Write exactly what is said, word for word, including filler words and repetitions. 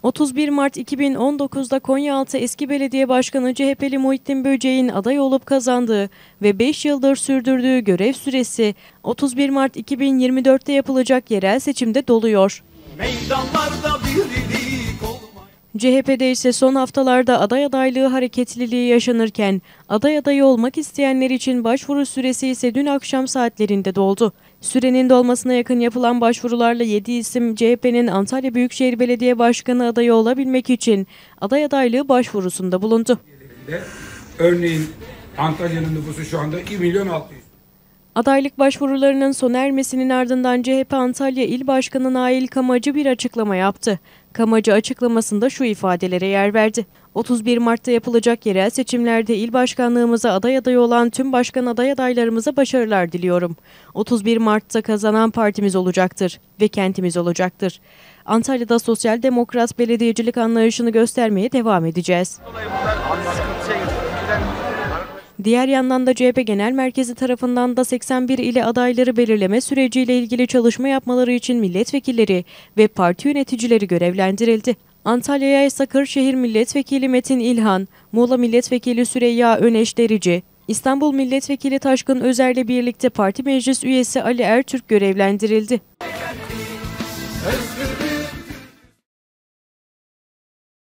otuz bir Mart iki bin on dokuz'da Konyaaltı eski belediye başkanı C H P'li Muhittin Böceğin aday olup kazandığı ve beş yıldır sürdürdüğü görev süresi otuz bir Mart iki bin yirmi dört'te yapılacak yerel seçimde doluyor. Meydanlarda birlik olmay- C H P'de ise son haftalarda aday adaylığı hareketliliği yaşanırken aday adayı olmak isteyenler için başvuru süresi ise dün akşam saatlerinde doldu. Sürenin dolmasına yakın yapılan başvurularla yedi isim C H P'nin Antalya Büyükşehir Belediye Başkanı adayı olabilmek için aday adaylığı başvurusunda bulundu. Örneğin Antalya'nın nüfusu şu anda iki milyon altı yüz. Adaylık başvurularının sona ermesinin ardından C H P Antalya İl Başkanı Nail Kamacı bir açıklama yaptı. Kamacı açıklamasında şu ifadelere yer verdi. otuz bir Mart'ta yapılacak yerel seçimlerde il başkanlığımıza aday adayı olan tüm başkan aday adaylarımıza başarılar diliyorum. otuz bir Mart'ta kazanan partimiz olacaktır ve kentimiz olacaktır. Antalya'da sosyal demokrat belediyecilik anlayışını göstermeye devam edeceğiz. Diğer yandan da C H P Genel Merkezi tarafından da seksen bir ile adayları belirleme süreciyle ilgili çalışma yapmaları için milletvekilleri ve parti yöneticileri görevlendirildi. Antalya'ya ise Kırşehir Milletvekili Metin İlhan, Muğla Milletvekili Süreyya Öneş Derici, İstanbul Milletvekili Taşkın Özer'le birlikte parti meclis üyesi Ali Ertürk görevlendirildi.